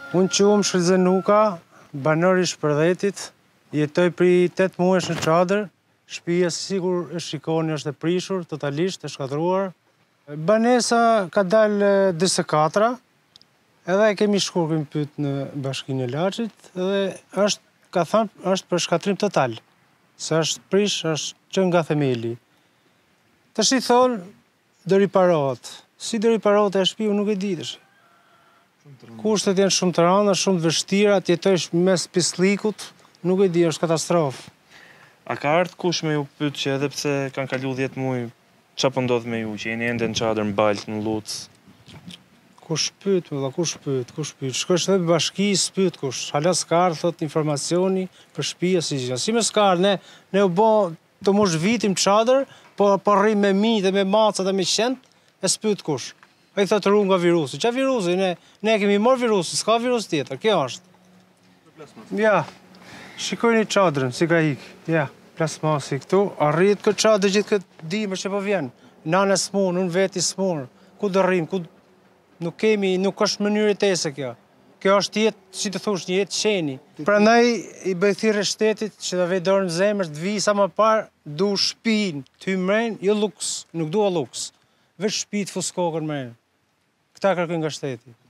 Unë quhem Shrizenuka, banor I Shpërdhetit, jetoj prej 8 muajsh në çadër, shtëpia sigur e shikoni është e prishur, totalisht e shkatëruar. Banesa ka dalë 24, edhe e kemi shkuar kemi pyet në Bashkinë e Laçit, edhe ka thënë është për shkatrim total, se është prish, është që nga themeli. Tash I thonë do riparohet. Si do riparohet e shtëpiu nuk e di tash. Kushtet janë shumë të rënda, shumë të vështira, të jetojsh mes pisllikut, nuk e di, është katastrofë. A ka ardhur kush me ju pyet që edhe pse kanë kaluar 10 muaj, çfarë po ndodh me ju, që jeni ende në çadër, në baltë, në Lucë? Kush pyet, valla, kush pyet? Shkosh edhe në bashki, s'pyet kush. Hala s'ka ardhur thot informacioni për shtëpia si gjë. Si më s'ka ardhur, ne u bë të mosh vitim çadër, po rrim me mijë dhe me maca dhe me qend, e s'pyet kush. Ai thotë rru nga virusi. Çfarë virusi? Ne kemi marr virusin, s'ka virus tjetër. Kjo është. Ja. Shikojeni çadrën si ka ik. Ja, plasmasi këtu, arrit këtë çadër gjithë këtë dimër që po vjen. Nana s'mun, unë veti s'mun. Ku do rrim? Nuk është mënyrë tese kjo. Kjo është jetë, si të thosh, një jetë qeni. Prandaj I bëj thirrje shtetit që ta vej dorën në zemër, të vi sa më parë, du shtëpinë, ty mren, jo luks, nuk dua luks. Veç shtëpi të fuskokën mren. Këta kërkojnë nga shteti.